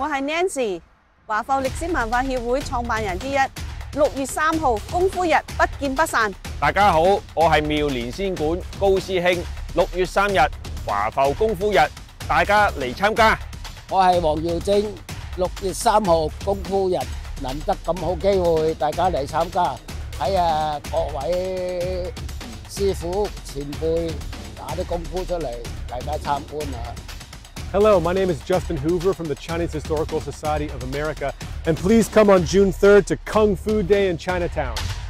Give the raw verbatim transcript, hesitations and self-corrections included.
我係 Nancy，華埠歷史文化協會創辦人之一。六月三號功夫日不見不散。 大家好，我係妙蓮仙館高師兄。六月三日華埠功夫日，大家嚟參加。 我係黃耀晶。六月三號功夫日，難得咁好機會，大家嚟參加。睇下各位師傅前輩打啲功夫出嚟，大家參觀啊！ Hello, my name is Justin Hoover from the Chinese Historical Society of America, and please come on June third to Kung Fu Day in Chinatown.